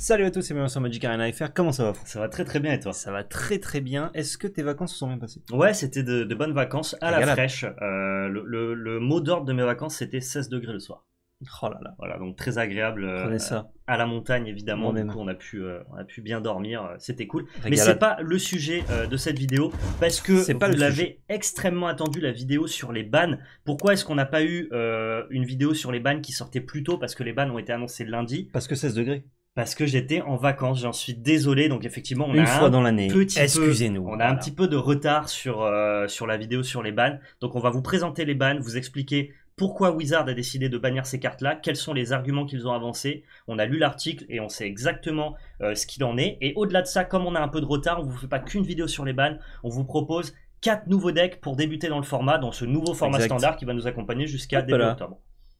Salut à tous, c'est bien sur Magic Arena FR, comment ça va? Ça va très très bien et toi? Ça va très très bien, est-ce que tes vacances se sont bien passées? Ouais, c'était de bonnes vacances à la Régalade. fraîche. Le mot d'ordre de mes vacances c'était 16 degrés le soir. Oh là là, Voilà, donc très agréable prenez ça. à la montagne évidemment. Moi-même. Du coup, on a pu bien dormir, c'était cool. Mais Régalade. c'est pas le sujet de cette vidéo parce que C'est pas vous le l'avez extrêmement attendu, la vidéo sur les bans. Pourquoi est-ce qu'on n'a pas eu une vidéo sur les bans qui sortait plus tôt? Parce que les bans ont été annoncés lundi. Parce que 16 degrés. Parce que j'étais en vacances, j'en suis désolé. Donc effectivement, on Une a fois un dans l'année, petit peu, excusez-nous. on a voilà. un petit peu de retard sur la vidéo sur les bans. Donc on va vous présenter les bans, vous expliquer pourquoi Wizard a décidé de bannir ces cartes-là, quels sont les arguments qu'ils ont avancés. On a lu l'article et on sait exactement ce qu'il en est. Et au-delà de ça, comme on a un peu de retard, on vous fait pas qu'une vidéo sur les bans, on vous propose 4 nouveaux decks pour débuter dans le format, dans ce nouveau format Exact. standard qui va nous accompagner jusqu'à Hop début là. octobre.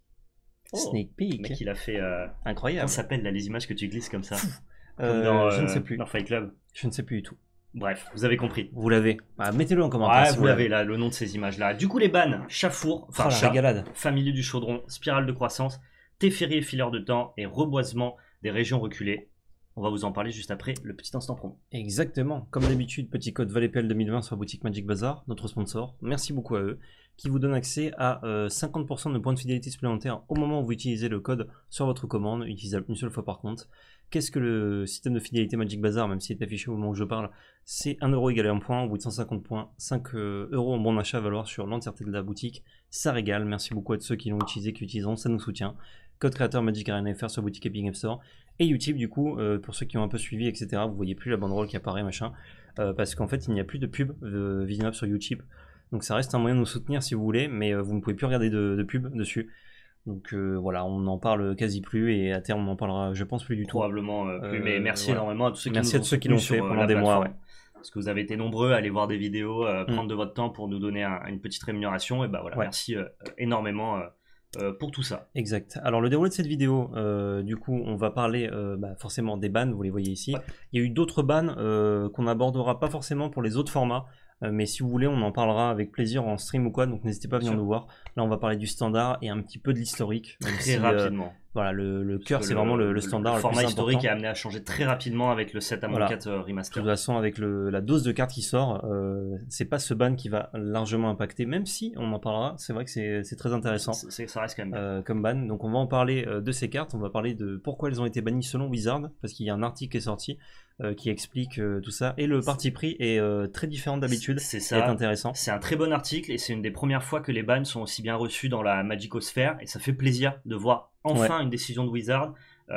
Sneak Le peek. mec, il a fait... Comment Incroyable. s'appelle là, les images que tu glisses comme ça? Comme dans, je ne sais plus. Dans Fight Club. Je ne sais plus du tout. Bref, vous avez compris. Vous l'avez. Ah, mettez-le en commentaire Ouais, si vous l'avez là, le nom de ces images-là. Du coup, les bans, Chafour, enfin Oh la chat, régalade. familier du chaudron, spirale de croissance, Teferi et fileur de temps et reboisement des régions reculées. On va vous en parler juste après le petit instant promo. Exactement. Comme d'habitude, petit code VALEPL 2020 sur la boutique Magic Bazar, notre sponsor. Merci beaucoup à eux, qui vous donne accès à 50% de points de fidélité supplémentaires au moment où vous utilisez le code sur votre commande, utilisable une seule fois par contre. Qu'est-ce que le système de fidélité Magic Bazar, même s'il est affiché au moment où je parle? C'est 1 euro égal à 1 point, au bout de 150 points, 5 euros en bon d'achat à valoir sur l'entièreté de la boutique. Ça régale, merci beaucoup à tous ceux qui l'ont utilisé, qui l'utiliseront, ça nous soutient. Code créateur Magic Arena FR sur boutique Epic Game Store. Et YouTube, du coup, pour ceux qui ont un peu suivi, etc., vous voyez plus la banderole qui apparaît, machin, parce qu'en fait, il n'y a plus de pub visionnable sur YouTube. Donc ça reste un moyen de nous soutenir si vous voulez, mais vous ne pouvez plus regarder de pub dessus. Donc voilà, on n'en parle quasi plus, et à terme, on n'en parlera, je pense, plus du tout. Probablement plus, mais merci voilà. énormément à tous ceux qui Merci nous à ont tous ceux qui soutenus l'ont fait sur, pendant la des mois. plateforme. Ouais. Parce que vous avez été nombreux à aller voir des vidéos, prendre de votre temps pour nous donner une petite rémunération. Et bah voilà, Ouais. merci énormément pour tout ça. Exact. Alors le déroulé de cette vidéo, du coup, on va parler forcément des bans, vous les voyez ici. Ouais. Il y a eu d'autres bans qu'on n'abordera pas forcément pour les autres formats, mais si vous voulez, on en parlera avec plaisir en stream ou quoi, donc n'hésitez pas à venir Sûr. nous voir. Là, on va parler du standard et un petit peu de l'historique. même Très si, rapidement. Voilà, le Parce cœur, que c'est vraiment le standard. Le format plus historique important. est amené à changer très rapidement avec le 7 à Voilà. 4 De remaster. toute façon, avec la dose de cartes qui sort, c'est pas ce ban qui va largement impacter, même si on en parlera. C'est vrai que c'est très intéressant. Ça reste quand même bien. Comme ban. Donc on va en parler de ces cartes, on va parler de pourquoi elles ont été bannies selon Wizard, parce qu'il y a un article qui est sorti qui explique tout ça, et le parti pris est très différent d'habitude, C'est ça est ça. intéressant. C'est un très bon article et c'est une des premières fois que les bans sont aussi bien reçus dans la Magicosphère et ça fait plaisir de voir enfin une décision de Wizard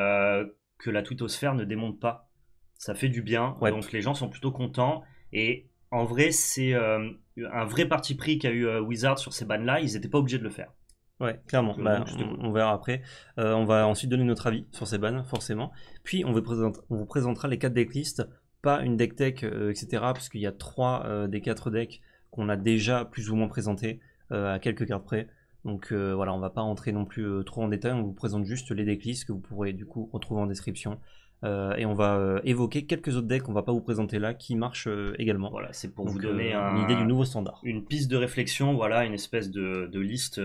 que la Twittosphère ne démonte pas. Ça fait du bien, Ouais. donc les gens sont plutôt contents et en vrai c'est un vrai parti pris qu'a eu Wizard sur ces bans là, ils n'étaient pas obligés de le faire. Ouais, clairement. Donc, Bah, c'était cool. on verra après. On va ensuite donner notre avis sur ces bans, forcément. Puis on vous présentera les 4 decklists, pas une deck tech, etc. Parce qu'il y a 3 des 4 decks qu'on a déjà plus ou moins présentés à quelques cartes près. Donc voilà, on va pas rentrer non plus trop en détail. On vous présente juste les decklists que vous pourrez du coup retrouver en description. Et on va évoquer quelques autres decks qu'on va pas vous présenter là qui marchent également. Voilà, c'est pour Donc, vous donner une idée du nouveau standard. une piste de réflexion, voilà, une espèce de liste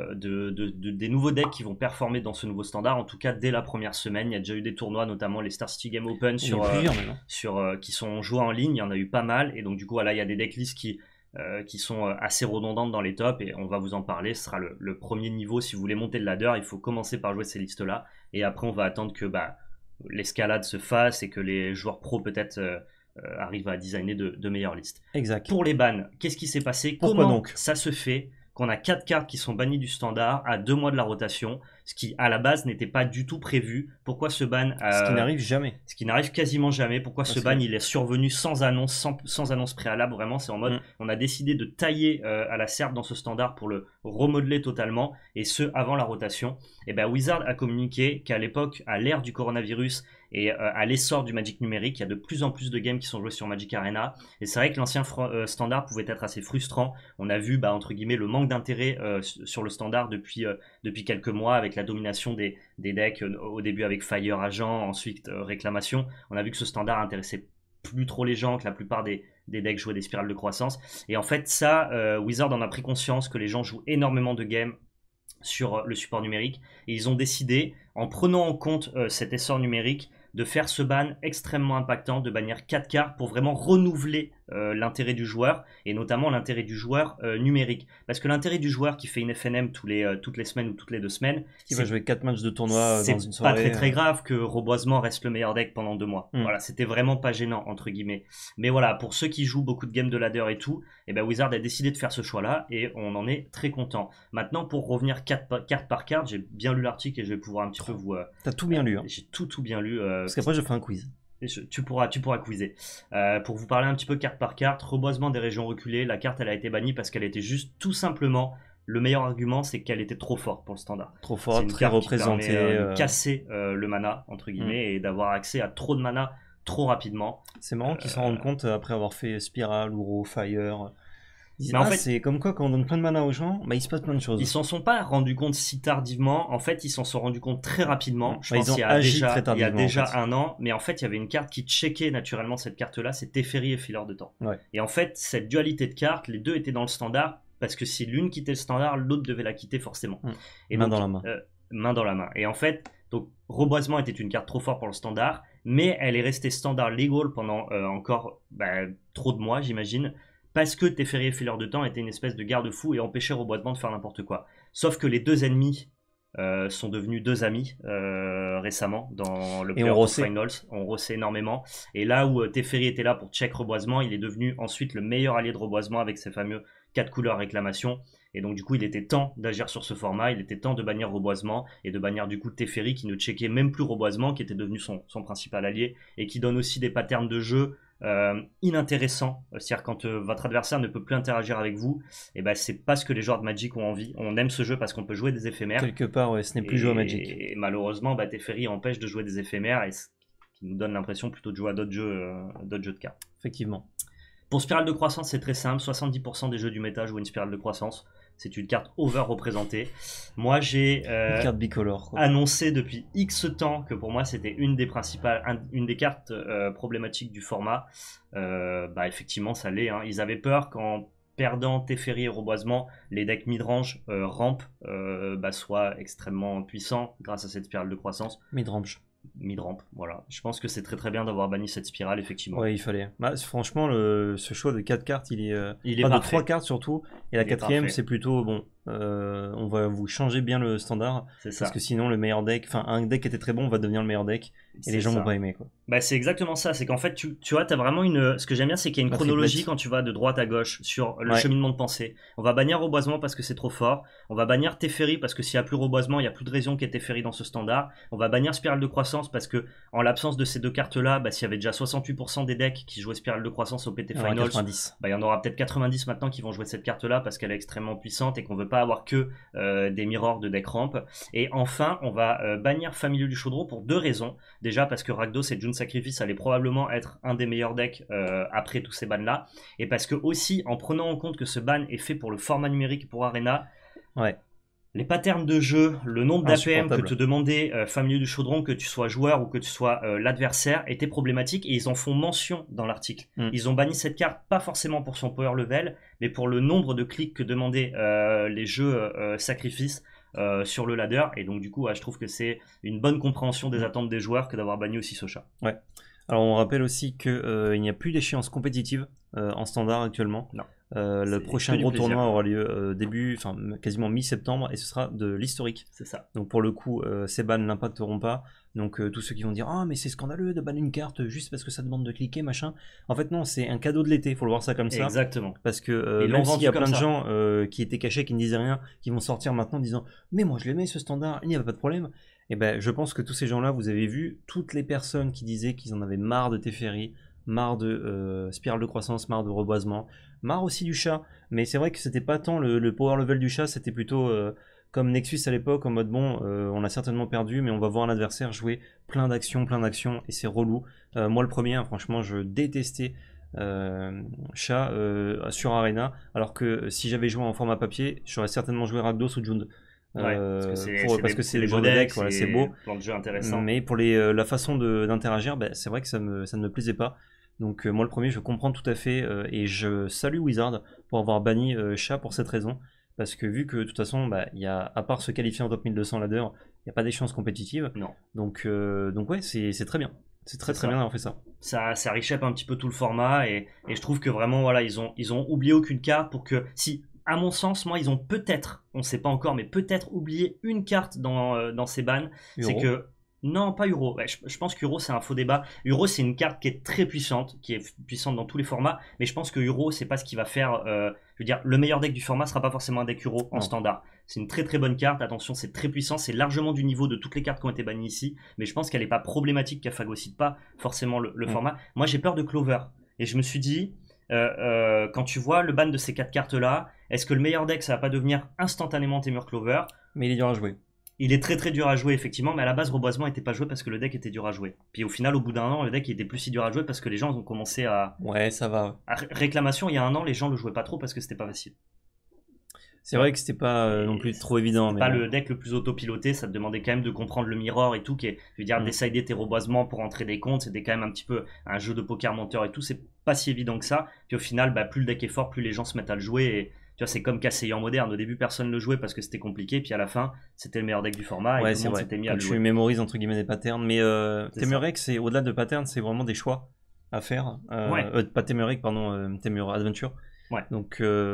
des nouveaux decks qui vont performer dans ce nouveau standard. En tout cas, dès la première semaine, il y a déjà eu des tournois, notamment les Star City Game Open Il y en a plusieurs maintenant. qui sont joués en ligne. Il y en a eu pas mal, et donc du coup, voilà, il y a des decklists qui sont assez redondantes dans les tops, et on va vous en parler. Ce sera le premier niveau. Si vous voulez monter le ladder, il faut commencer par jouer ces listes-là, et après, on va attendre que l'escalade se fasse et que les joueurs pros peut-être arrivent à designer de meilleures listes. Exact. Pour les bans, qu'est-ce qui s'est passé? Pourquoi Comment donc ça se fait qu'on a 4 cartes qui sont bannies du standard à 2 mois de la rotation, ce qui à la base n'était pas du tout prévu? Pourquoi ce ban Ce qui n'arrive jamais. ce qui n'arrive quasiment jamais? Pourquoi ce ban il est survenu sans annonce, sans annonce préalable? Vraiment, c'est en mode on a décidé de tailler à la serpe dans ce standard pour le remodeler totalement, et ce avant la rotation. Et ben Wizard a communiqué qu'à l'époque, à l'ère du coronavirus et à l'essor du Magic numérique, il y a de plus en plus de games qui sont joués sur Magic Arena, et c'est vrai que l'ancien standard pouvait être assez frustrant. On a vu entre guillemets le manque d'intérêt sur le standard depuis quelques mois, avec la domination des decks au début avec Fire Agent, ensuite Réclamation. On a vu que ce standard intéressait plus trop les gens, que la plupart des decks jouaient des spirales de croissance, et en fait ça Wizard en a pris conscience que les gens jouent énormément de games sur le support numérique, et ils ont décidé, en prenant en compte cet essor numérique, de faire ce ban extrêmement impactant, de bannir 4 cartes pour vraiment renouveler l'intérêt du joueur, et notamment l'intérêt du joueur numérique. Parce que l'intérêt du joueur qui fait une FNM toutes les semaines ou toutes les 2 semaines, qui va jouer 4 matchs de tournoi dans une soirée. C'est pas très grave que Reboisement reste le meilleur deck pendant 2 mois. Voilà, c'était vraiment pas gênant, entre guillemets. Mais voilà, pour ceux qui jouent beaucoup de games de ladder et tout, et ben Wizard a décidé de faire ce choix-là, et on en est très content. Maintenant, pour revenir carte par carte, j'ai bien lu l'article et je vais pouvoir un petit peu vous... T'as tout bien lu. Hein. J'ai tout bien lu. Parce qu'après, je ferai un quiz. Tu pourras quizer. Pour vous parler un petit peu carte par carte, Reboisement des régions reculées, la carte elle a été bannie parce qu'elle était juste tout simplement, le meilleur argument c'est qu'elle était trop forte pour le standard. Trop forte, très représentée. De casser le mana, entre guillemets, et d'avoir accès à trop de mana trop rapidement. C'est marrant qu'ils s'en rendent compte après avoir fait Spiral, Uro, Fire. Mais en fait, c'est comme quoi quand on donne plein de mana aux gens, bah, il se passe plein de choses. Ils s'en sont pas rendus compte si tardivement. En fait, ils s'en sont rendus compte très rapidement. Je pense il y a déjà un an. Mais en fait, il y avait une carte qui checkait naturellement cette carte-là. C'est Teferi et Filler de temps. Ouais. Et en fait, cette dualité de cartes, les deux étaient dans le standard parce que si l'une quittait le standard, l'autre devait la quitter forcément. Et main dans la main. Main dans la main. Et en fait, donc Reboisement était une carte trop forte pour le standard, mais elle est restée standard legal pendant encore trop de mois, j'imagine. Parce que Teferi et Filler de temps étaient une espèce de garde-fou et empêchaient Reboisement de faire n'importe quoi. Sauf que les deux ennemis sont devenus deux amis récemment dans le Player Finals. On rossait énormément. Et là où Teferi était là pour check Reboisement, il est devenu ensuite le meilleur allié de Reboisement avec ses fameux 4 couleurs réclamation. Et donc du coup il était temps d'agir sur ce format, il était temps de bannir Reboisement et de bannir du coup Teferi qui ne checkait même plus Reboisement, qui était devenu son principal allié et qui donne aussi des patterns de jeu inintéressant, c'est-à-dire quand votre adversaire ne peut plus interagir avec vous, et ben c'est pas ce que les joueurs de Magic ont envie. On aime ce jeu parce qu'on peut jouer des éphémères. Quelque part, ouais, ce n'est plus jouer à Magic. Et malheureusement, Teferi empêche de jouer des éphémères et ce qui nous donne l'impression plutôt de jouer à d'autres jeux de cartes. Effectivement. Pour Spirale de Croissance, c'est très simple. 70% des jeux du méta jouent une Spirale de Croissance. C'est une carte over-représentée. Moi, j'ai annoncé depuis X temps que pour moi, c'était une des cartes problématiques du format. Effectivement, ça l'est. Hein. Ils avaient peur qu'en perdant Teferi et Reboisement, les decks midrange ramp soient extrêmement puissants grâce à cette Spirale de Croissance. Midramp, voilà. Je pense que c'est très très bien d'avoir banni cette spirale, effectivement. Ouais, il fallait. Franchement, ce choix de 4 cartes, il est de 3 cartes surtout. Et la quatrième, c'est plutôt bon. On va vous changer bien le standard. C'est ça. Parce que sinon, le meilleur deck, enfin, un deck qui était très bon va devenir le meilleur deck. Et les gens vont pas aimer, quoi. C'est exactement ça. C'est qu'en fait, tu vois, t'as vraiment ce que j'aime bien, c'est qu'il y a une chronologie quand tu vas de droite à gauche sur le cheminement de pensée. On va bannir Reboisement parce que c'est trop fort. On va bannir Teferi parce que s'il n'y a plus Reboisement, il n'y a plus de raison qu'il y ait Teferi dans ce standard. On va bannir Spirale de Croissance parce que, en l'absence de ces deux cartes-là, s'il y avait déjà 68% des decks qui jouaient Spirale de Croissance au PT Finals, il y en aura peut-être 90 maintenant qui vont jouer cette carte-là parce qu'elle est extrêmement puissante et qu'on veut pas avoir que des mirrors de deck ramp. Et enfin, on va bannir Familier du Chaudron pour 2 raisons. Déjà parce que Rakdos et June Sacrifice allaient probablement être un des meilleurs decks après tous ces bans là, et parce que aussi en prenant en compte que ce ban est fait pour le format numérique pour Arena, les patterns de jeu, le nombre d'APM que te demandait Familier du Chaudron, que tu sois joueur ou que tu sois l'adversaire, était problématique, et ils en font mention dans l'article. Ils ont banni cette carte pas forcément pour son power level, mais pour le nombre de clics que demandaient les jeux sacrifices sur le ladder. Et donc du coup je trouve que c'est une bonne compréhension des attentes des joueurs que d'avoir banni aussi ce chat. Ouais. Alors on rappelle aussi qu'il n'y a plus d'échéance compétitive en standard actuellement. Non. Le prochain gros tournoi aura lieu quasiment mi-septembre, et ce sera de l'historique. C'est ça. Donc pour le coup, ces bans n'impacteront pas. Donc tous ceux qui vont dire « Ah mais c'est scandaleux de banner une carte juste parce que ça demande de cliquer, machin ». En fait non, c'est un cadeau de l'été, il faut le voir ça comme ça. Exactement. Parce que même s'il y a plein de gens qui étaient cachés, qui ne disaient rien, qui vont sortir maintenant en disant « Mais moi je l'aimais ce standard, il n'y avait pas de problème ». Et je pense que tous ces gens-là, vous avez vu toutes les personnes qui disaient qu'ils en avaient marre de Teferi, marre de Spirale de Croissance, marre de Reboisement, marre aussi du chat. Mais c'est vrai que c'était pas tant le power level du chat, c'était plutôt comme Nexus à l'époque, en mode on a certainement perdu, mais on va voir un adversaire jouer plein d'actions, et c'est relou. Moi le premier, franchement, je détestais chat sur Arena, alors que si j'avais joué en format papier, j'aurais certainement joué Rakdos ou Jund. Parce que c'est les jeux de deck, voilà, c'est beau. Jeu intéressant. Mais pour la façon d'interagir, c'est vrai que ça ne me plaisait pas. Donc moi le premier, je comprends tout à fait, et je salue Wizard pour avoir banni chat pour cette raison. parce que vu que de toute façon, il y a, à part se qualifier en top 1200 ladder, il n'y a pas d'échéance compétitive. Non. Donc ouais, c'est très bien. C'est très bien d'avoir fait ça. Ça reshape un petit peu tout le format et je trouve que vraiment, voilà, ils ont oublié aucune carte pour que, si, à mon sens, moi, ils ont peut-être, on ne sait pas encore, mais peut-être oublié une carte dans ces bans. C'est que non, pas Uro. Ouais, je pense qu'Uro, c'est un faux débat. Uro, c'est une carte qui est très puissante, qui est puissante dans tous les formats, mais je pense que Uro, c'est pas ce qui va faire. Je veux dire, le meilleur deck du format sera pas forcément un deck Uro en standard. C'est une très très bonne carte. Attention, c'est très puissant. C'est largement du niveau de toutes les cartes qui ont été bannies ici, mais je pense qu'elle est pas problématique, qu'elle phagocyte pas forcément le format. Moi, j'ai peur de Clover. Et je me suis dit, quand tu vois le ban de ces 4 cartes-là, est-ce que le meilleur deck, ça va pas devenir instantanément Temur Clover? Mais il est dur à jouer. Il est très très dur à jouer effectivement, mais à la base Reboisement n'était pas joué parce que le deck était dur à jouer. Puis au final, au bout d'un an, le deck il était plus si dur à jouer parce que les gens ont commencé à... Ouais, ça va. Réclamation, il y a un an, les gens le jouaient pas trop parce que c'était pas facile. C'est vrai que c'était pas non plus trop évident. Mais pas le deck le plus autopiloté, ça te demandait quand même de comprendre le mirror et tout, qui est, je veux dire, décider tes reboisements pour entrer des comptes, c'était quand même un petit peu un jeu de poker menteur et tout, c'est pas si évident que ça. Puis au final, plus le deck est fort, plus les gens se mettent à le jouer et tu vois, c'est comme Casseillé en moderne. Au début, personne le jouait parce que c'était compliqué. Puis à la fin, c'était le meilleur deck du format. Ouais, et tout le monde s'était mis à le jouer. Tu mémorises entre guillemets des patterns. Mais Temurek, c'est au-delà de patterns, c'est vraiment des choix à faire. Pas Temurek, pardon, Temur Adventure. Ouais. Donc,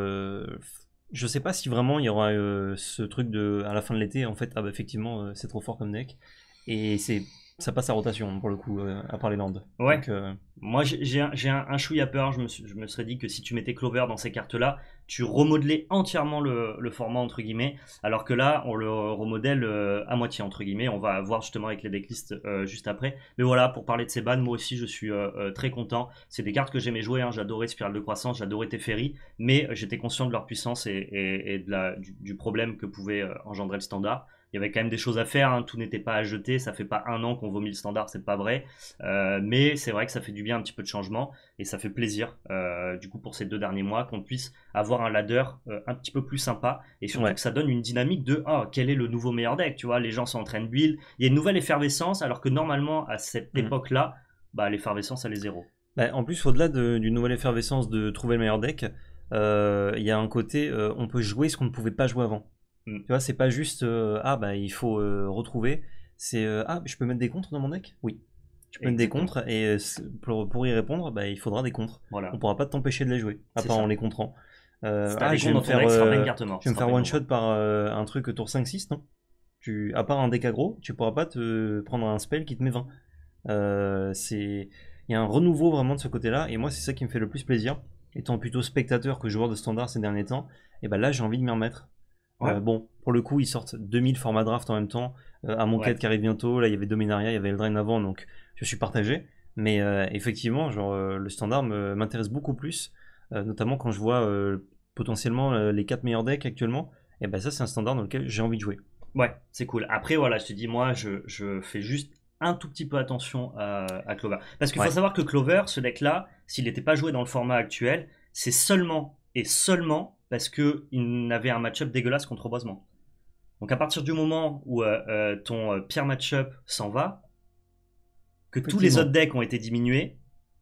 je sais pas si vraiment il y aura ce truc de à la fin de l'été. En fait, effectivement, c'est trop fort comme deck. Et ça passe à rotation pour le coup, à part les landes. Ouais. Donc, moi, j'ai un chouïa peur. Je me serais dit que si tu mettais Clover dans ces cartes-là, tu remodelais entièrement le format, entre guillemets. Alors que là, on le remodèle à moitié, entre guillemets. On va voir justement avec les decklists juste après. Mais voilà, pour parler de ces bans, moi aussi, je suis très content. C'est des cartes que j'aimais jouer. Hein. J'adorais Spirale de Croissance, j'adorais Teferi. Mais j'étais conscient de leur puissance et du problème que pouvait engendrer le standard. Il y avait quand même des choses à faire, hein. Tout n'était pas à jeter, ça fait pas un an qu'on vomit le standard, c'est pas vrai, mais c'est vrai que ça fait du bien un petit peu de changement et ça fait plaisir du coup pour ces 2 derniers mois qu'on puisse avoir un ladder un petit peu plus sympa et surtout que ça donne une dynamique de quel est le nouveau meilleur deck, tu vois, les gens sont en train de build, il y a une nouvelle effervescence alors que normalement à cette époque là, l'effervescence elle est zéro. En plus, au-delà d'une nouvelle effervescence de trouver le meilleur deck, il y a un côté on peut jouer ce qu'on ne pouvait pas jouer avant. Tu vois, c'est pas juste il faut retrouver, c'est je peux mettre des contres dans mon deck? Oui. Tu peux mettre des contres et pour y répondre, il faudra des contres. Voilà. On pourra pas t'empêcher de les jouer, à part en les contrant. Je vais me faire one shot par un truc tour 5-6, non? À part un deck aggro, tu pourras pas te prendre un spell qui te met 20. Il y a un renouveau vraiment de ce côté-là, et moi c'est ça qui me fait le plus plaisir. Étant plutôt spectateur que joueur de standard ces derniers temps, et là j'ai envie de m'y remettre. Ouais. Bon, pour le coup, ils sortent 2000 formats draft en même temps. À mon quête qui arrive bientôt, là il y avait Dominaria, il y avait Eldraine avant, donc je suis partagé. Mais effectivement, le standard m'intéresse beaucoup plus, notamment quand je vois potentiellement les 4 meilleurs decks actuellement. Et ça, c'est un standard dans lequel j'ai envie de jouer. Ouais, c'est cool. Après, voilà, je te dis, moi, je fais juste un tout petit peu attention à Clover. Parce qu'il faut savoir que Clover, ce deck-là, s'il n'était pas joué dans le format actuel, c'est seulement et seulement parce qu'il avait un match-up dégueulasse contre Boisement. Donc à partir du moment où ton pire match-up s'en va, que tous les autres decks ont été diminués,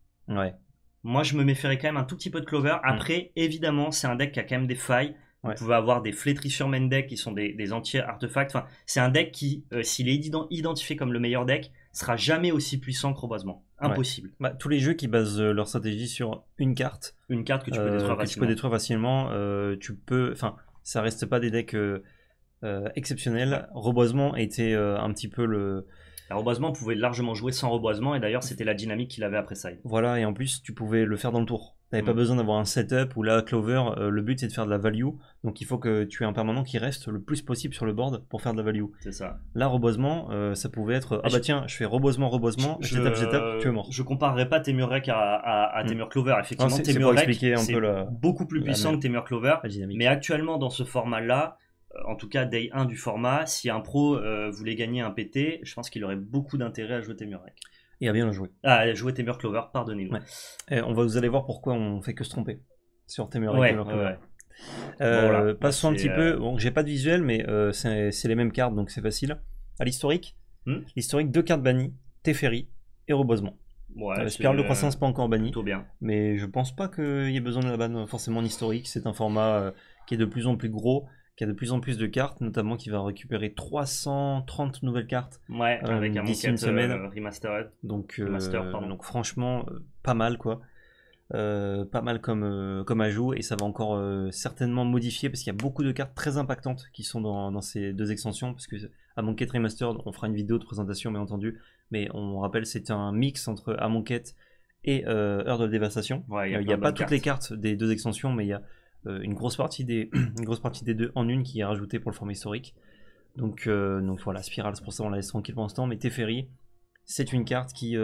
moi je me méfierais quand même un tout petit peu de Clover. Après, évidemment, c'est un deck qui a quand même des failles. Vous pouvez avoir des flétrissures main deck qui sont des anti-artefacts. Enfin, c'est un deck qui, s'il est identifié comme le meilleur deck, sera jamais aussi puissant que Reboisement. Impossible. Tous les jeux qui basent leur stratégie sur une carte que tu peux détruire facilement. Tu peux, enfin, ça reste pas des decks exceptionnels. Reboisement était un petit peu le... Reboisement pouvait largement jouer sans reboisement et d'ailleurs c'était la dynamique qu'il avait après side. Voilà, et en plus tu pouvais le faire dans le tour. T'avais pas besoin d'avoir un setup où là Clover, le but c'est de faire de la value, donc il faut que tu aies un permanent qui reste le plus possible sur le board pour faire de la value. C'est ça. Là reboisement, ça pouvait être tiens, je fais reboisement, je tape, tu es mort. Je comparerais pas Temurek à Temur Clover. Effectivement, Temurek c'est beaucoup plus puissant que Temur Clover, mais actuellement dans ce format là, en tout cas Day 1 du format, si un pro voulait gagner un PT, je pense qu'il aurait beaucoup d'intérêt à jouer Temurek. Et à bien le jouer. Ah, jouer Temur Clover, pardonnez-nous. Vous allez voir pourquoi on fait que se tromper sur Temurek. Passons un petit peu. Bon, j'ai pas de visuel, mais c'est les mêmes cartes, donc c'est facile. À l'historique, l'historique, 2 cartes bannies, Teferi et Reboisement. Ouais, Spirale de croissance pas encore banni, plutôt bien. mais je pense pas qu'il y ait besoin de la ban forcément en historique. C'est un format qui est de plus en plus gros, qui a de plus en plus de cartes, notamment qui va récupérer 330 nouvelles cartes Ouais, avec un d'ici une semaine. Remastered. Donc, Remaster, pardon. donc franchement, pas mal quoi. Pas mal comme ajout, et ça va encore certainement modifier parce qu'il y a beaucoup de cartes très impactantes qui sont dans ces deux extensions. Parce que Amonkhet Remastered, on fera une vidéo de présentation bien entendu, mais on rappelle c'est un mix entre Amonkhet et Heure de Dévastation. Ouais, Il n'y a pas toutes les cartes des deux extensions, mais il y a une grosse partie des deux en une qui est rajoutée pour le format historique. Donc voilà, Spirale, c'est pour ça on la laisse tranquille pour l'instant. Mais Teferi, c'est une carte qui,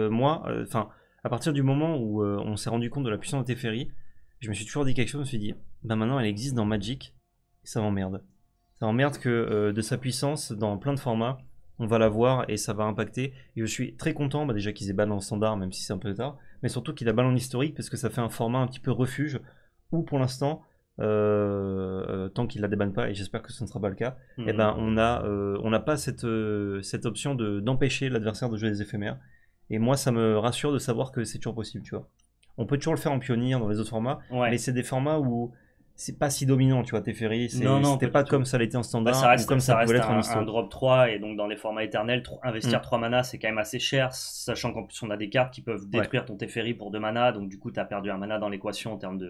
à partir du moment où on s'est rendu compte de la puissance de Teferi, je me suis toujours dit quelque chose, je me suis dit, ben maintenant elle existe dans Magic, et ça m'emmerde. Ça m'emmerde que de sa puissance, dans plein de formats, on va la voir et ça va impacter. Et je suis très content, déjà qu'ils aient ban en standard, même si c'est un peu tard, mais surtout qu'il a ban en historique, parce que ça fait un format un petit peu refuge, où pour l'instant, tant qu'il la débanne pas, et j'espère que ce ne sera pas le cas, et ben on n'a pas cette option d'empêcher l'adversaire de jouer des éphémères. Et moi, ça me rassure de savoir que c'est toujours possible, tu vois. On peut toujours le faire en pionnier dans les autres formats, mais c'est des formats où c'est pas si dominant, tu vois. Teferi, c'était pas comme ça l'était en standard, ou comme ça pouvait l'être en historique. Un drop 3, et donc dans les formats éternels, investir 3 mana, c'est quand même assez cher, sachant qu'en plus on a des cartes qui peuvent détruire ton Teferi pour 2 mana, donc du coup tu as perdu un mana dans l'équation en termes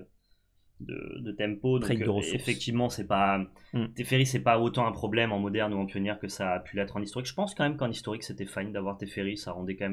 de tempo. Donc effectivement, c'est pas Teferi, c'est pas autant un problème en moderne ou en pionnière que ça a pu l'être en historique. Je pense quand même qu'en historique c'était fine d'avoir Teferi, ça rendait quand même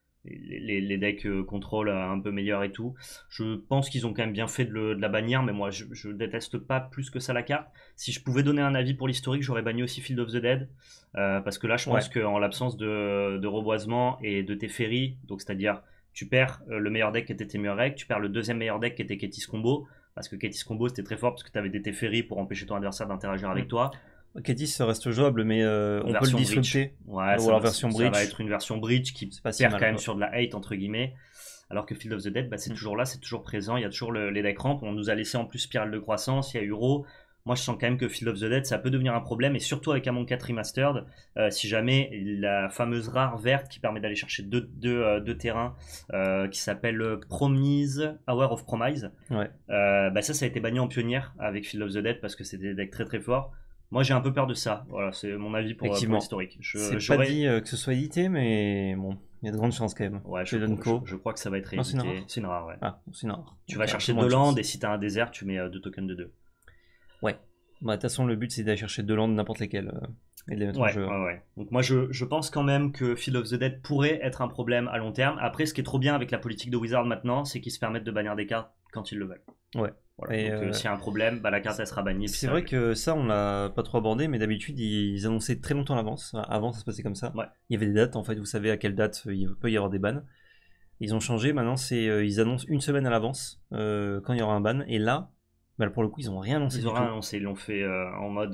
les decks contrôle un peu meilleurs et tout. Je pense qu'ils ont quand même bien fait de la bannir, mais moi je déteste pas plus que ça la carte. Si je pouvais donner un avis pour l'historique, j'aurais banni aussi Field of the Dead, parce que là je pense qu'en l'absence de reboisement et de Teferi, donc c'est-à-dire tu perds le meilleur deck qui était Temurek, tu perds le deuxième meilleur deck qui était Kétis Combo, parce que Kétis Combo c'était très fort parce que tu avais des Teferi pour empêcher ton adversaire d'interagir avec toi. Kétis ça reste jouable, mais on peut le disrupter. Ouais, ou alors version Bridge. Ça va être une version Bridge qui perd quand même sur de la hate entre guillemets. Alors que Field of the Dead, c'est toujours là, c'est toujours présent. Il y a toujours les decks ramp. On nous a laissé en plus Spirale de croissance, il y a Uro. Moi je sens quand même que Field of the Dead ça peut devenir un problème, et surtout avec Amonkhet Remastered, si jamais la fameuse rare verte qui permet d'aller chercher deux terrains qui s'appelle Promise, Hour of Promise, ça a été banni en pionnière avec Field of the Dead parce que c'était des decks très très forts. Moi j'ai un peu peur de ça, voilà, c'est mon avis pour l'historique. C'est pas dit que ce soit édité, mais bon, il y a de grandes chances quand même. Ouais, je crois que ça va être édité. C'est une rare, ouais. Ah, c'est une rare. Tu vas chercher 2 landes, et si t'as un désert, tu mets 2 tokens de 2. Ouais. De toute façon, le but c'est d'aller chercher 2 landes, n'importe lesquelles, et de les mettre en jeu. Ouais. Donc moi je pense quand même que Field of the Dead pourrait être un problème à long terme. Après, ce qui est trop bien avec la politique de Wizard maintenant, c'est qu'ils se permettent de bannir des cartes quand ils le veulent. Ouais. Voilà. Et donc s'il y a un problème, la carte elle sera bannie. C'est vrai que ça on l'a pas trop abordé, mais d'habitude ils annonçaient très longtemps à l'avance. Avant ça se passait comme ça. Il y avait des dates en fait, vous savez à quelle date il peut y avoir des bans. Ils ont changé, maintenant ils annoncent une semaine à l'avance quand il y aura un ban, et là pour le coup ils ont rien annoncé. Ils ont rien annoncé, ils l'ont fait en mode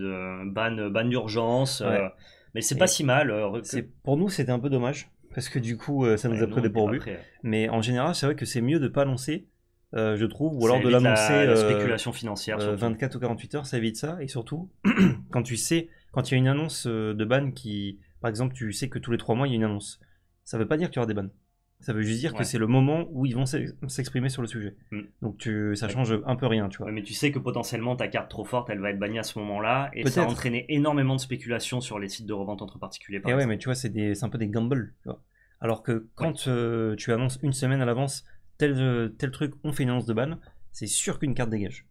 ban d'urgence, mais c'est pas si mal. Pour nous c'était un peu dommage, parce que du coup ça nous a pris dépourvu. Mais en général c'est vrai que c'est mieux de pas annoncer, je trouve, ou alors de l'annoncer la spéculation financière, 24 ou 48 heures, ça évite ça. Et surtout quand il y a une annonce de ban qui, par exemple, tu sais que tous les 3 mois il y a une annonce, ça veut pas dire qu'il y aura des bans, ça veut juste dire que c'est le moment où ils vont s'exprimer sur le sujet. Donc ça change un peu rien, tu vois. Mais tu sais que potentiellement ta carte trop forte elle va être bannie à ce moment là, et ça a entraîné énormément de spéculation sur les sites de revente entre particuliers. Et ouais, mais tu vois, c'est un peu des gambles, tu vois. Alors que quand tu annonces une semaine à l'avance tel truc, on fait une annonce de ban, c'est sûr qu'une carte dégage.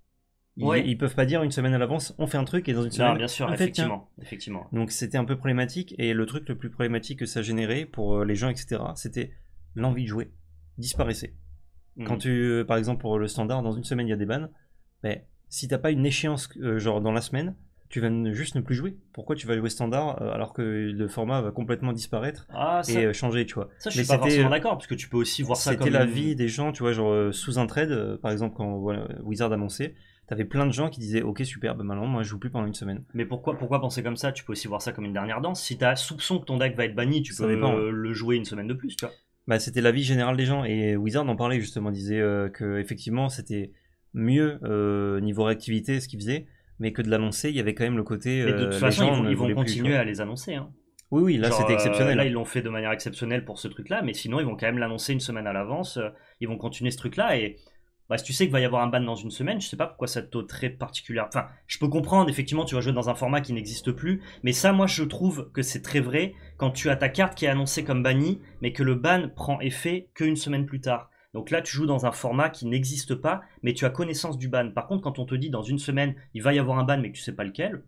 Ils peuvent pas dire une semaine à l'avance, on fait un truc et dans une semaine. Non, bien sûr, effectivement. Donc c'était un peu problématique, et le truc le plus problématique que ça générait pour les gens, etc., c'était l'envie de jouer disparaissait. Quand par exemple pour le standard, dans une semaine il y a des bans, mais si t'as pas une échéance genre dans la semaine, tu vas juste ne plus jouer. Pourquoi tu vas jouer standard alors que le format va complètement disparaître et changer, tu vois. Ça, je suis pas forcément d'accord, parce que tu peux aussi voir ça comme... C'était l'avis des gens, tu vois, genre sous un trade, par exemple, quand Wizard annonçait, t'avais plein de gens qui disaient ok super, maintenant moi je joue plus pendant une semaine. Mais pourquoi penser comme ça? Tu peux aussi voir ça comme une dernière danse. Si t'as soupçon que ton deck va être banni, tu peux le jouer une semaine de plus, tu vois. C'était l'avis général des gens, et Wizard en parlait justement, disait que effectivement c'était mieux niveau réactivité ce qu'ils faisaient, mais que de l'annoncer, il y avait quand même le côté. Mais de toute façon, ils vont continuer à les annoncer. Hein. Oui, oui, là c'était exceptionnel. Là, ils l'ont fait de manière exceptionnelle pour ce truc-là, mais sinon, ils vont quand même l'annoncer une semaine à l'avance. Ils vont continuer ce truc-là. Et bah, si tu sais qu'il va y avoir un ban dans une semaine, je sais pas pourquoi ça t'ôterait particulière. Enfin, je peux comprendre, effectivement, tu vas jouer dans un format qui n'existe plus. Mais ça, moi, je trouve que c'est très vrai quand tu as ta carte qui est annoncée comme bannie, mais que le ban prend effet qu'une semaine plus tard. Donc là, tu joues dans un format qui n'existe pas, mais tu as connaissance du ban. Par contre, quand on te dit dans une semaine, il va y avoir un ban, mais que tu sais pas lequel,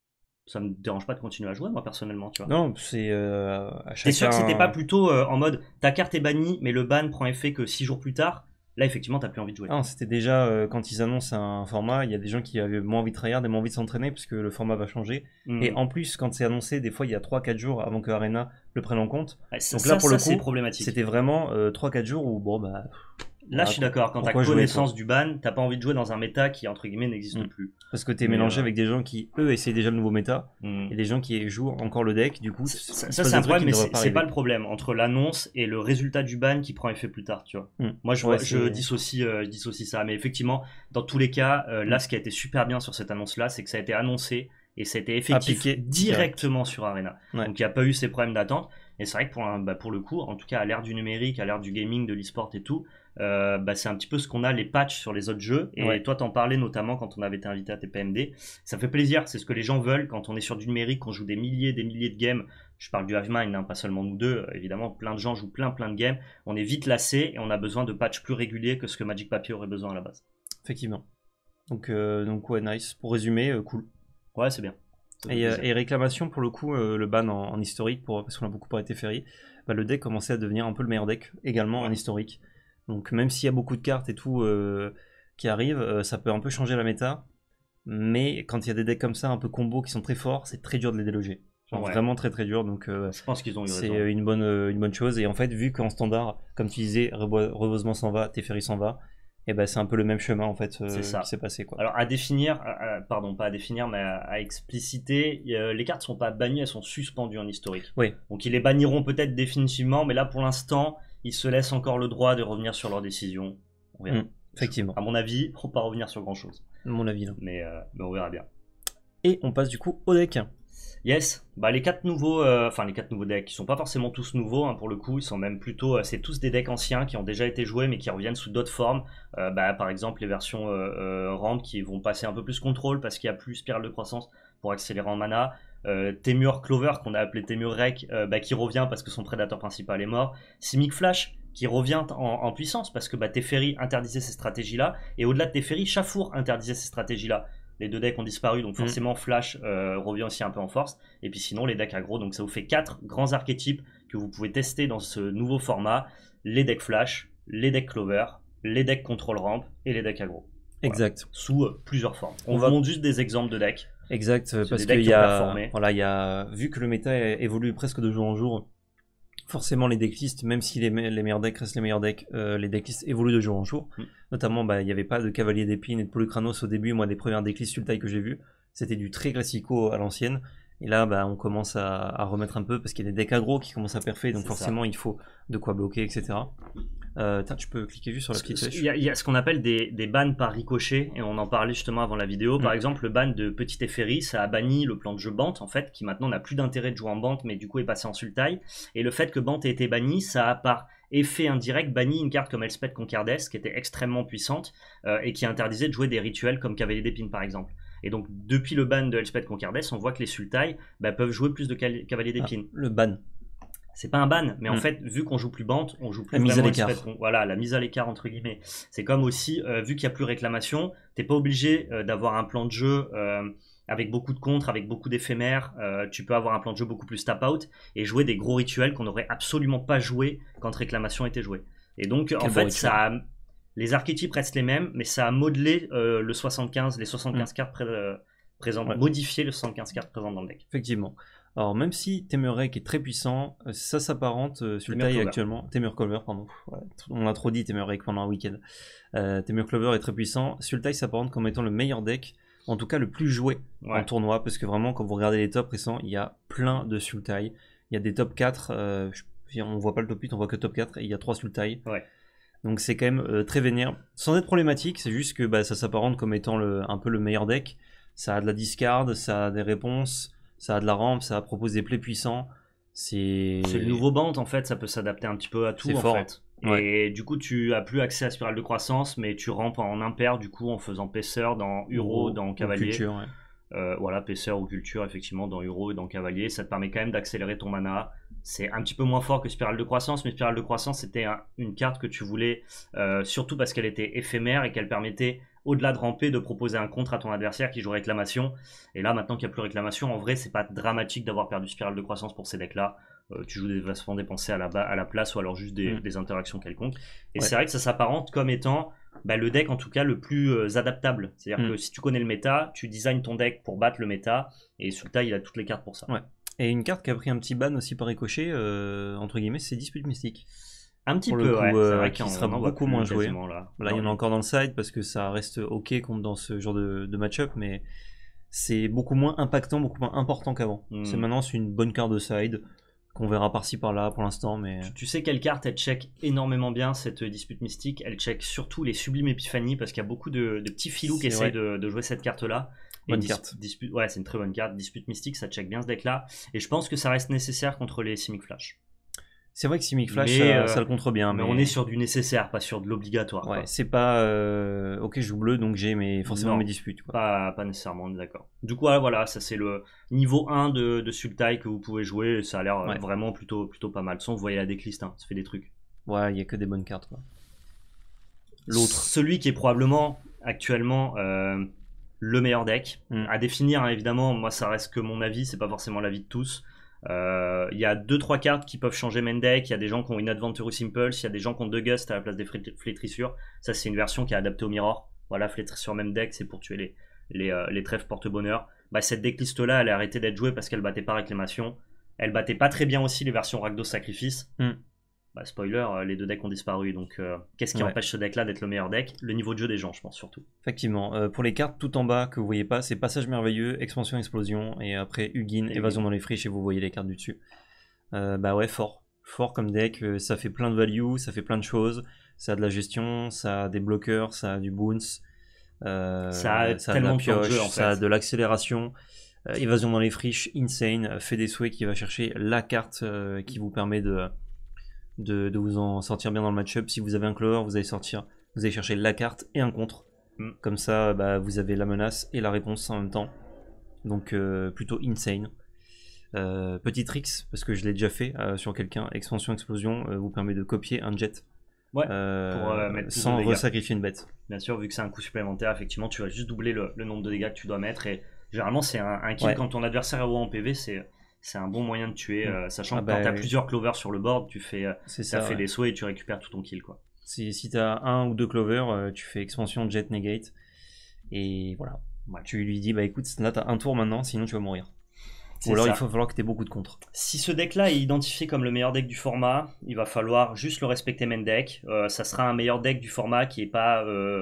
ça me dérange pas de continuer à jouer, moi, personnellement, tu vois. Non, c'est à T'es sûr que chacun. c'était pas plutôt en mode ta carte est bannie, mais le ban prend effet que 6 jours plus tard. Là, effectivement, t'as plus envie de jouer. Non, c'était déjà quand ils annoncent un format, il y a des gens qui avaient moins envie de tryhard et moins envie de s'entraîner parce que le format va changer. Et en plus, quand c'est annoncé, des fois il y a 3-4 jours avant que Arena le prenne en compte. Ouais, Donc là, pour le c'est coup, problématique. c'était vraiment 3-4 jours où, bon, bah. Là, je suis d'accord. Quand t'as pourquoi jouer, connaissance du ban, t'as pas envie de jouer dans un méta qui, entre guillemets, n'existe plus. Parce que t'es mélangé avec des gens qui, eux, essayent déjà le nouveau méta et des gens qui jouent encore le deck. Du coup, ça c'est un problème, mais c'est pas le problème entre l'annonce et le résultat du ban qui prend effet plus tard, tu vois. Moi, je dissocie ça. Mais effectivement, dans tous les cas, là, ce qui a été super bien sur cette annonce-là, c'est que ça a été annoncé et ça a été effectif directement sur Arena. Donc, il n'y a pas eu ces problèmes d'attente. Et c'est vrai que pour le coup, en tout cas à l'ère du numérique, à l'ère du gaming, de l'e-sport et tout, c'est un petit peu ce qu'on a les patchs sur les autres jeux. Et toi, t'en parlais notamment quand on avait été invité à TPMD. Ça fait plaisir, c'est ce que les gens veulent quand on est sur du numérique, qu'on joue des milliers de games. Je parle du Hive-Mind, hein, pas seulement nous deux. Évidemment, plein de gens jouent plein de games. On est vite lassé et on a besoin de patchs plus réguliers que ce que Magic Papier aurait besoin à la base. Effectivement. Donc ouais, nice. Pour résumer, cool. Ouais, c'est bien. Et réclamation pour le coup, le ban en historique, parce qu'on a beaucoup parlé de Teferi, bah, le deck commençait à devenir un peu le meilleur deck également en historique. Donc même s'il y a beaucoup de cartes et tout qui arrivent, ça peut un peu changer la méta. Mais quand il y a des decks comme ça, un peu combo, qui sont très forts, c'est très dur de les déloger. Vraiment très dur. Donc je pense qu'ils ont eu raison. C'est une bonne chose. Et en fait, vu qu'en standard, comme tu disais, Reboisement s'en va, Teferi s'en va, et ben c'est un peu le même chemin en fait qui s'est passé, quoi. Alors à définir, pardon, pas à définir, mais à expliciter, les cartes sont pas bannies, elles sont suspendues en historique. Oui. Donc ils les banniront peut-être définitivement, mais là pour l'instant, ils se laissent encore le droit de revenir sur leur décision. On verra. Effectivement. À mon avis, faut pas revenir sur grand chose. À mon avis, non. Mais on verra bien. Et on passe du coup au deck. Yes, les 4 nouveaux, les 4 nouveaux decks, qui sont pas forcément tous nouveaux, hein, pour le coup, ils sont même plutôt, c'est tous des decks anciens qui ont déjà été joués mais qui reviennent sous d'autres formes. Par exemple les versions ramp qui vont passer un peu plus contrôle parce qu'il y a plus spirale de croissance pour accélérer en mana. Temur Clover qu'on a appelé Temur Rek, qui revient parce que son prédateur principal est mort. Simic Flash qui revient en puissance parce que Teferi interdisait ces stratégies là, et au-delà de Teferi, Chafour interdisait ces stratégies là. Les deux decks ont disparu, donc forcément Flash revient aussi un peu en force. Et puis sinon les decks aggro, donc ça vous fait 4 grands archétypes que vous pouvez tester dans ce nouveau format. Les decks Flash, les decks Clover, les decks Control Ramp et les decks aggro. Voilà. Exact. Sous plusieurs formes. On vous montre juste des exemples de decks. Exact, parce qu'il y a, vu que le méta évolue presque de jour en jour, forcément les decklists, même si les meilleurs decks restent les meilleurs decks, les decklists évoluent de jour en jour. Notamment, il n'y avait pas de Cavalier d'Épine et de Polychronos au début. Moi, des premières decklists Sultai que j'ai vues, c'était du très classico à l'ancienne. Et là, on commence à remettre un peu parce qu'il y a des decks aggro qui commencent à perfer, donc forcément il faut de quoi bloquer, etc. Tu peux cliquer juste sur la petite flèche. Il y a ce qu'on appelle des bans par ricochet, et on en parlait justement avant la vidéo. Par exemple, le ban de Petit Teferi, ça a banni le plan de jeu Bant, en fait, qui maintenant n'a plus d'intérêt de jouer en Bant, mais du coup est passé en Sultai. Et le fait que Bant ait été banni, ça a par effet indirect banni une carte comme Elspeth Concardes, qui était extrêmement puissante, et qui interdisait de jouer des rituels comme Cavalier d'Épine, par exemple. Et donc, depuis le ban de Elspeth Concardes, on voit que les Sultai peuvent jouer plus de Cavalier d'Épine. Le ban. C'est pas un ban, mais en fait, vu qu'on joue plus Bant, on joue plus la mise à l'écart. Voilà, la mise à l'écart entre guillemets. C'est comme aussi, vu qu'il n'y a plus réclamation, t'es pas obligé d'avoir un plan de jeu avec beaucoup de contres, avec beaucoup d'éphémères. Tu peux avoir un plan de jeu beaucoup plus tap out et jouer des gros rituels qu'on n'aurait absolument pas joué quand réclamation était jouée. Et donc, en fait, les archétypes restent les mêmes, mais ça a modelé les 75 cartes présentes, modifié les 75 cartes présentes dans le deck. Effectivement. Alors même si Temurek est très puissant, ça s'apparente Sultai actuellement. Temur Clover, pardon. Ouais, on a trop dit Temurek pendant un week-end. Temur Clover est très puissant. Sultai s'apparente comme étant le meilleur deck, en tout cas le plus joué en tournoi, parce que vraiment quand vous regardez les tops récents, il y a plein de Sultai. Il y a des top 4, on voit pas le top 8, on voit que top 4, et il y a 3 Sultai. Donc c'est quand même très vénère. Sans être problématique, c'est juste que ça s'apparente comme étant un peu le meilleur deck. Ça a de la discard, ça a des réponses, ça a de la rampe, ça propose des plays puissants. C'est le nouveau band en fait, ça peut s'adapter un petit peu à tout en fait. Et du coup, tu as plus accès à spirale de croissance, mais tu rampes en impair du coup en faisant paisseur dans Uro, dans Cavalier. Culture, voilà, paisseur ou culture effectivement dans Uro et dans Cavalier. Ça te permet quand même d'accélérer ton mana. C'est un petit peu moins fort que spirale de croissance, mais spirale de croissance c'était une carte que tu voulais surtout parce qu'elle était éphémère et qu'elle permettait au-delà de ramper, de proposer un contre à ton adversaire qui joue réclamation. Et là, maintenant qu'il n'y a plus réclamation, en vrai, c'est pas dramatique d'avoir perdu spirale de croissance pour ces decks-là. Tu joues des vastement dépensés à la place ou alors juste des interactions quelconques. Et c'est vrai que ça s'apparente comme étant le deck, en tout cas, le plus adaptable. C'est-à-dire que si tu connais le méta, tu designes ton deck pour battre le méta. Et Sultai, il a toutes les cartes pour ça. Ouais. Et une carte qui a pris un petit ban aussi par ricochet, entre guillemets, c'est Dispute Mystique. Un petit peu, ouais. C'est vrai qui sera beaucoup moins joué. Là, il y en a encore dans le side parce que ça reste ok contre dans ce genre de match-up, mais c'est beaucoup moins impactant, beaucoup moins important qu'avant. C'est maintenant une bonne carte de side qu'on verra par-ci par-là pour l'instant. Mais tu sais quelle carte elle check énormément bien cette Dispute Mystique? Elle check surtout les Sublimes Épiphanies parce qu'il y a beaucoup de petits filous qui essayent de jouer cette carte-là. Bonne carte. Ouais, c'est une très bonne carte. Dispute Mystique, ça check bien ce deck-là. Et je pense que ça reste nécessaire contre les Simic Flash. C'est vrai que Simic Flash, ça le contre bien. Mais on est sur du nécessaire, pas sur de l'obligatoire. Ouais, c'est pas ok, je joue bleu donc j'ai forcément mes disputes. Pas nécessairement, on est d'accord. Du coup, voilà, ça c'est le niveau 1 de Sultai que vous pouvez jouer. Ça a l'air vraiment plutôt pas mal. Sans vous voyez la decklist, ça fait des trucs. Ouais, il y a que des bonnes cartes. L'autre, celui qui est probablement actuellement le meilleur deck, à définir évidemment, moi ça reste que mon avis, c'est pas forcément l'avis de tous. Il y a 2-3 cartes qui peuvent changer main deck. Il y a des gens qui ont une Adventurous Impulse, il y a des gens qui ont 2 Gust à la place des flétrissures. Ça c'est une version qui est adaptée au Mirror. Voilà, flétrissure même deck, c'est pour tuer les trèfles porte-bonheur. Cette decklist là elle a arrêté d'être jouée parce qu'elle battait pas réclamation. Elle battait pas très bien aussi les versions Rakdos Sacrifice. Spoiler, les 2 decks ont disparu, donc qu'est-ce qui empêche ce deck là d'être le meilleur deck? Le niveau de jeu des gens, je pense, surtout. Effectivement, pour les cartes tout en bas que vous voyez pas, c'est Passage Merveilleux, Expansion Explosion, et après Hugin, Évasion dans les friches, et vous voyez les cartes du dessus. Ouais, fort comme deck, ça fait plein de value, ça fait plein de choses, ça a de la gestion, ça a des bloqueurs, ça a du bounce, ça a tellement de pioche, jeu, en fait. Ça a de l'accélération. Évasion dans les friches, Insane, fait des souhaits qui va chercher la carte qui vous permet de vous en sortir bien dans le match-up. Si vous avez un clover, vous allez chercher la carte et un contre. Comme ça, vous avez la menace et la réponse en même temps. Donc plutôt insane. Petit tricks, parce que je l'ai déjà fait sur quelqu'un. Expansion Explosion vous permet de copier un jet. Ouais, pour mettre sans resacrifier une bête. Bien sûr, vu que c'est un coup supplémentaire, effectivement, tu vas juste doubler le nombre de dégâts que tu dois mettre. Et généralement, c'est un kill quand ton adversaire est haut en PV. C'est un bon moyen de tuer, sachant que quand tu as plusieurs clovers sur le board, tu fais des sauts et tu récupères tout ton kill, quoi. Si tu as 1 ou 2 clovers, tu fais expansion, jet, negate. Et voilà. Tu lui dis, écoute, là tu as un tour maintenant, sinon tu vas mourir. Ou alors il va falloir que tu aies beaucoup de contre. Si ce deck-là est identifié comme le meilleur deck du format, il va falloir juste le respecter main deck. Ça sera un meilleur deck du format qui n'est pas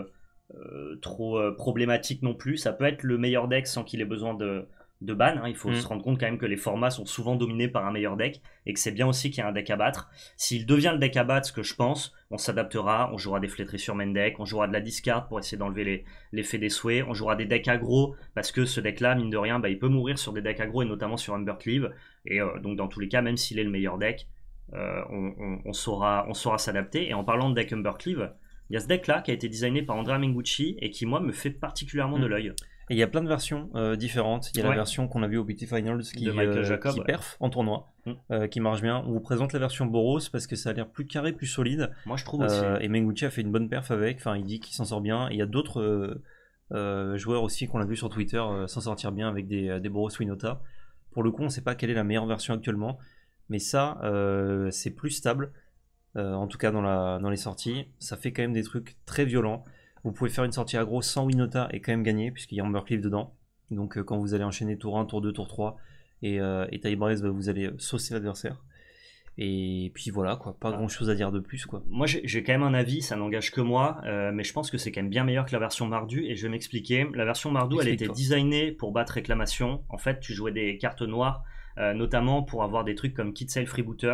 trop problématique non plus. Ça peut être le meilleur deck sans qu'il ait besoin de ban. Il faut se rendre compte quand même que les formats sont souvent dominés par un meilleur deck et que c'est bien aussi qu'il y a un deck à battre. S'il devient le deck à battre, ce que je pense, on s'adaptera, on jouera des flétrissures main deck, on jouera de la discard pour essayer d'enlever l'effet des souhaits, on jouera des decks aggro parce que ce deck là, mine de rien, il peut mourir sur des decks aggro et notamment sur Umbercleave, et donc dans tous les cas, même s'il est le meilleur deck, on saura s'adapter. Et en parlant de deck Umbercleave, il y a ce deck là qui a été designé par Andrea Mengucci et qui moi me fait particulièrement de l'œil. Et il y a plein de versions différentes. Il y a la version qu'on a vue au PT Finals qui perf en tournoi, qui marche bien. On vous présente la version Boros parce que ça a l'air plus carré, plus solide. Moi je trouve aussi. Et Mengucci a fait une bonne perf avec. Enfin, il dit qu'il s'en sort bien. Et il y a d'autres joueurs aussi qu'on a vu sur Twitter s'en sortir bien avec des Boros Winota. Pour le coup, on ne sait pas quelle est la meilleure version actuellement. Mais ça, c'est plus stable. En tout cas dans les sorties. Ça fait quand même des trucs très violents. Vous pouvez faire une sortie aggro sans Winota et quand même gagner, puisqu'il y a Umbercleave dedans. Donc quand vous allez enchaîner tour 1, tour 2, tour 3 et tie-break, vous allez saucer l'adversaire. Et puis voilà, quoi, pas grand chose à dire de plus, quoi. Moi j'ai quand même un avis, ça n'engage que moi, mais je pense que c'est quand même bien meilleur que la version Mardu, et je vais m'expliquer. La version Mardu, elle était designée pour battre réclamation. En fait, tu jouais des cartes noires, notamment pour avoir des trucs comme Kit Sale Freebooter,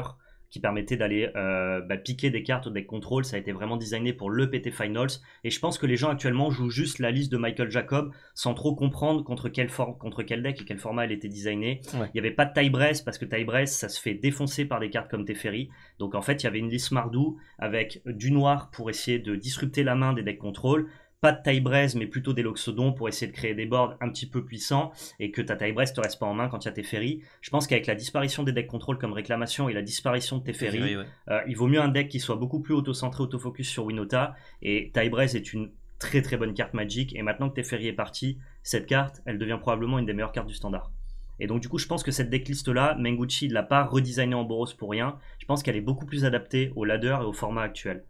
qui permettait d'aller piquer des cartes au deck control. Ça a été vraiment designé pour le PT Finals. Et je pense que les gens actuellement jouent juste la liste de Michael Jacob sans trop comprendre contre quel deck et quel format elle était designée. Il n'y avait pas de tie-breast parce que tie-breast, ça se fait défoncer par des cartes comme Teferi. Donc en fait, il y avait une liste Mardou avec du noir pour essayer de disrupter la main des decks control. Pas de tie-breast, mais plutôt des Loxodons pour essayer de créer des boards un petit peu puissants et que ta tie-breast te reste pas en main quand il y a Teferi. Je pense qu'avec la disparition des decks control comme Réclamation et la disparition de Teferi, il vaut mieux un deck qui soit beaucoup plus auto-centré, auto-focus sur Winota. Et tie-breast est une très très bonne carte Magic. Et maintenant que Teferi est parti, cette carte, elle devient probablement une des meilleures cartes du standard. Et donc du coup, je pense que cette decklist-là, Menguchi ne l'a pas redesignée en Boros pour rien. Je pense qu'elle est beaucoup plus adaptée au ladder et au format actuel.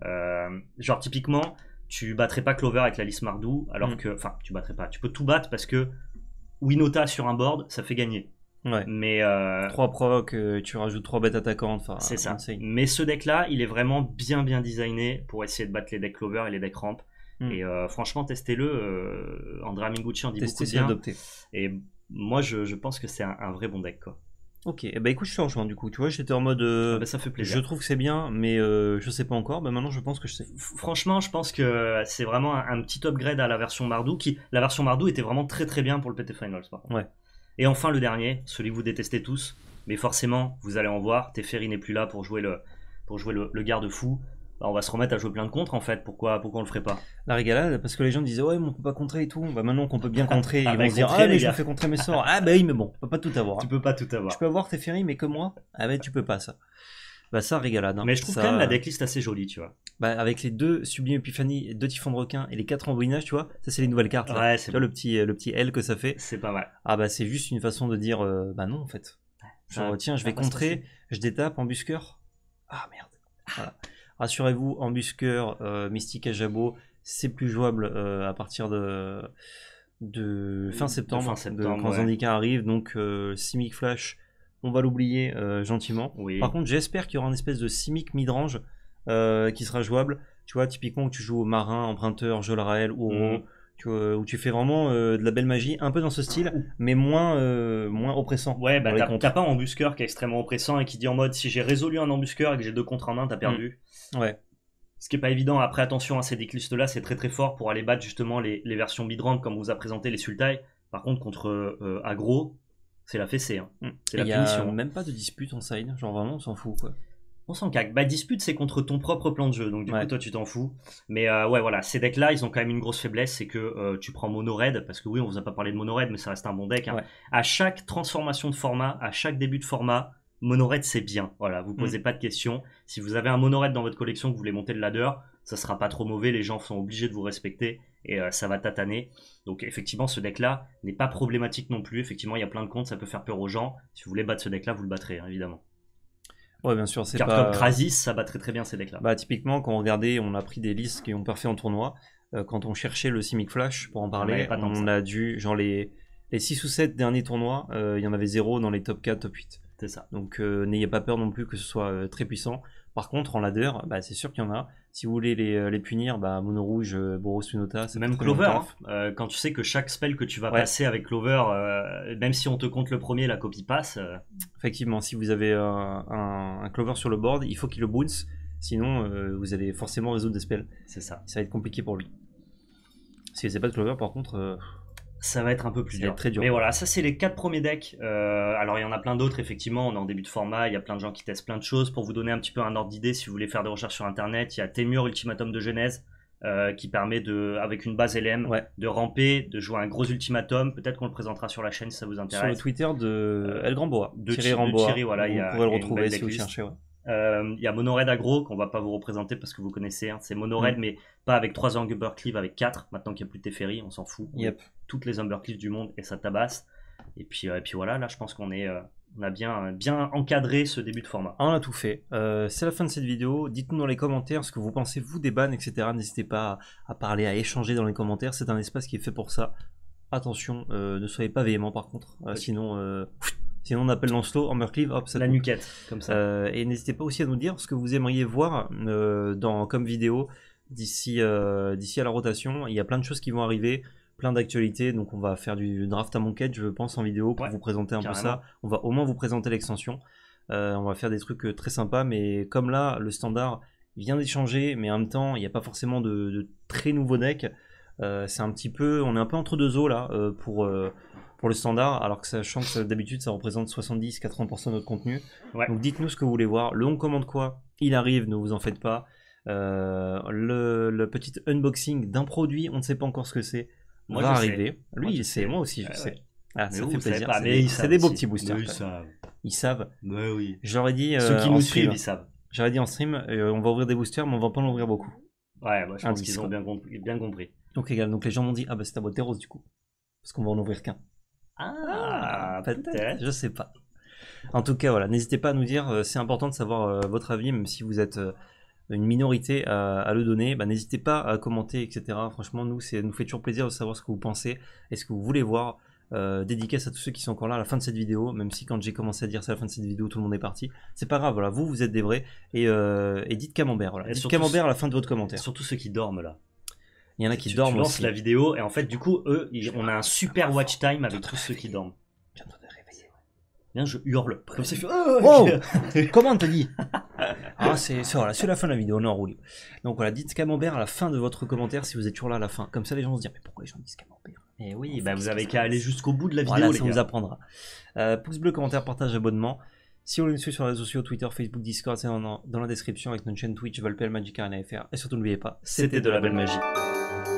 Genre typiquement, tu battrais pas Clover avec la liste Mardou, alors que, enfin, tu battrais pas. Tu peux tout battre parce que Winota sur un board, ça fait gagner. Ouais. Mais 3 proc, tu rajoutes 3 bêtes attaquantes. C'est ça. Insane. Mais ce deck-là, il est vraiment bien designé pour essayer de battre les decks Clover et les decks Ramp. Et franchement, testez-le. Andrea Menguchi en dit beaucoup bien. Adopté. Et moi, je pense que c'est un vrai bon deck, quoi. Ok, bah écoute, je te rejoins du coup. Tu vois, j'étais en mode. Ça fait plaisir. Je trouve que c'est bien, mais je sais pas encore. Bah maintenant, je pense que je sais. Franchement, je pense que c'est vraiment un petit upgrade à la version Mardou. La version Mardou était vraiment très très bien pour le PT Finals, par contre. Ouais. Et enfin, le dernier, celui que vous détestez tous, mais forcément, vous allez en voir. Teferi n'est plus là pour jouer le garde-fou. Bah, on va se remettre à jouer plein de contres en fait. Pourquoi on le ferait pas? La régalade, parce que les gens disaient ouais, mais on peut pas contrer et tout. Bah maintenant qu'on peut bien contrer, ils vont bah, se dire ah, mais je me fais contrer mes sorts. Ah, bah oui, mais bon, on peut pas tout avoir. Tu peux pas tout avoir. Je peux avoir Teferi, mais comme moi. Ah, bah tu peux pas ça. Bah ça, régalade. Hein. Mais je trouve ça... quand même la decklist assez jolie, tu vois. Bah avec les 2 Sublime Epiphanie, 2 Typhon de Requin et les 4 Embouinages, tu vois, ça c'est les nouvelles cartes. Là. Ouais, tu vois le petit L que ça fait. C'est pas mal. Ah bah c'est juste une façon de dire bah non en fait. Genre tiens, je vais contrer, je détape, embusqueur. Ah merde. Voilà. Rassurez-vous, embusqueur, Mystique à Jabot, c'est plus jouable à partir de fin septembre, quand Zendika arrive. Donc Simic Flash, on va l'oublier gentiment. Oui. Par contre, j'espère qu'il y aura une espèce de Simic midrange qui sera jouable. Tu vois, typiquement, que tu joues au Marin, Emprunteur, Jolrael ou Oro, où tu fais vraiment de la belle magie, un peu dans ce style, mais moins oppressant. Ouais, bah t'as pas un embusqueur qui est extrêmement oppressant et qui dit en mode si j'ai résolu un embusqueur et que j'ai 2 contre en main, t'as perdu. Ouais. Ce qui est pas évident. Après, attention, ces decklists-là, c'est très très fort pour aller battre justement les versions mid-range comme on vous a présenté les Sultai. Par contre, contre aggro, c'est la fessée. Hein. C'est la punition. Il n'y a même pas de dispute en side, genre vraiment on s'en fout quoi. On s'en cague. Bah, dispute, c'est contre ton propre plan de jeu, donc du coup, toi, tu t'en fous. Mais ouais, voilà, ces decks-là, ils ont quand même une grosse faiblesse, c'est que tu prends Mono Red, parce que oui, on vous a pas parlé de Mono Red, mais ça reste un bon deck. Hein. À chaque transformation de format, à chaque début de format, Mono Red, c'est bien. Voilà, vous posez pas de questions. Si vous avez un Mono Red dans votre collection, que vous voulez monter le ladder, ça sera pas trop mauvais, les gens sont obligés de vous respecter, et ça va tataner. Donc effectivement, ce deck-là n'est pas problématique non plus. Effectivement, il y a plein de comptes, ça peut faire peur aux gens. Si vous voulez battre ce deck-là, vous le battrez, hein, évidemment. Ouais, bien sûr, c'est pas... comme Krasis, ça bat très très bien ces decks-là. Bah, typiquement, quand on regardait, on a pris des listes qui ont parfait en tournoi. Quand on cherchait le Simic Flash, pour en parler, on a dû, genre les 6 ou 7 derniers tournois, il y en avait 0 dans les top 4, top 8. C'est ça. Donc n'ayez pas peur non plus que ce soit très puissant. Par contre, en ladder, bah, c'est sûr qu'il y en a. Si vous voulez les punir, bah, Mono Rouge, Boros Sunota, c'est même Clover. Hein. Quand tu sais que chaque spell que tu vas passer avec Clover, même si on te compte le premier, la copie passe. Effectivement, si vous avez un Clover sur le board, il faut qu'il le bounce. Sinon, vous allez forcément résoudre des spells. C'est ça. Ça va être compliqué pour lui. Si vous n'avez pas de Clover, par contre... ça va être un peu plus dur. Très dur. Mais voilà, ça c'est les 4 premiers decks. Alors il y en a plein d'autres, effectivement. On est en début de format. Il y a plein de gens qui testent plein de choses. Pour vous donner un petit peu un ordre d'idée, si vous voulez faire des recherches sur internet, il y a Temur Ultimatum de Genèse qui permet avec une base LM de ramper, de jouer un gros ultimatum. Peut-être qu'on le présentera sur la chaîne si ça vous intéresse. Sur le Twitter de El Gramboa. De Thierry, voilà. Vous pourrez le retrouver si vous cherchez. Il y a Mono Red Aggro qu'on va pas vous représenter parce que vous connaissez. Hein. C'est Mono Red, mais pas avec 3 Umbercleave, avec 4. Maintenant qu'il n'y a plus de Teferi, on s'en fout. Yep. Toutes les Umbercleave du monde et ça tabasse. Et puis voilà, là je pense qu'on a bien encadré ce début de format. On a tout fait. C'est la fin de cette vidéo. Dites-nous dans les commentaires ce que vous pensez, vous, des bans, etc. N'hésitez pas à parler, à échanger dans les commentaires. C'est un espace qui est fait pour ça. Attention, ne soyez pas véhément par contre. Sinon on appelle Lancelot, Umbercleave, hop, ça la nuquette, comme ça. Et n'hésitez pas aussi à nous dire ce que vous aimeriez voir comme vidéo d'ici à la rotation. Il y a plein de choses qui vont arriver, plein d'actualités. Donc on va faire du draft à Monkey, je pense, en vidéo pour vous présenter un peu ça. On va au moins vous présenter l'extension. On va faire des trucs très sympas, mais comme là, le standard vient d'échanger, mais en même temps, il n'y a pas forcément de très nouveaux decks. C'est un petit peu, on est un peu entre deux eaux là pour le standard, alors que sachant que d'habitude ça représente 70-80% de notre contenu. Ouais. Donc dites-nous ce que vous voulez voir. Le on commande quoi, il arrive, ne vous en faites pas. Le petit unboxing d'un produit, on ne sait pas encore ce que c'est, va arriver. Lui, il sait, moi aussi je sais. Ouais. Ah, ça fait plaisir. C'est des beaux petits boosters. Ils savent. Oui. J'aurais dit. Ceux qui nous suivent, ils savent. J'aurais dit en stream, on va ouvrir des boosters, mais on va pas en ouvrir beaucoup. Ouais, je pense qu'ils ont bien compris. Donc égal. Donc les gens m'ont dit, ah bah c'est à boîte rose du coup, parce qu'on va en ouvrir qu'un. Ah, peut-être. Je sais pas. En tout cas, voilà, n'hésitez pas à nous dire. C'est important de savoir votre avis, même si vous êtes une minorité à le donner. Bah, n'hésitez pas à commenter, etc. Franchement, nous fait toujours plaisir de savoir ce que vous pensez et ce que vous voulez voir. Dédicace à tous ceux qui sont encore là à la fin de cette vidéo, même si quand j'ai commencé à dire ça à la fin de cette vidéo tout le monde est parti, c'est pas grave, voilà, vous êtes des vrais et dites camembert, voilà. Dites camembert à la fin de votre commentaire. Surtout ceux qui dorment là. Il y en a qui dorment tu lances aussi. La vidéo et en fait du coup on a un super watch time avec tous ceux qui dorment. Viens, je hurle. Comme ça, wow. Comment on te dit? Ah, c'est voilà, c'est la fin de la vidéo, on est enroulé. Donc voilà, dites camembert à la fin de votre commentaire si vous êtes toujours là à la fin. Comme ça les gens vont se dire mais pourquoi les gens disent camembert? Et oui, bah vous avez qu'à aller jusqu'au bout de la vidéo, voilà, les ça gars. vous apprendra. Pouce bleu, commentaire, partage, abonnement. Si vous nous suivez sur les réseaux sociaux, Twitter, Facebook, Discord, c'est dans la description avec notre chaîne Twitch, Valpel, Magic Arena FR. Et surtout n'oubliez pas, c'était de la belle magie.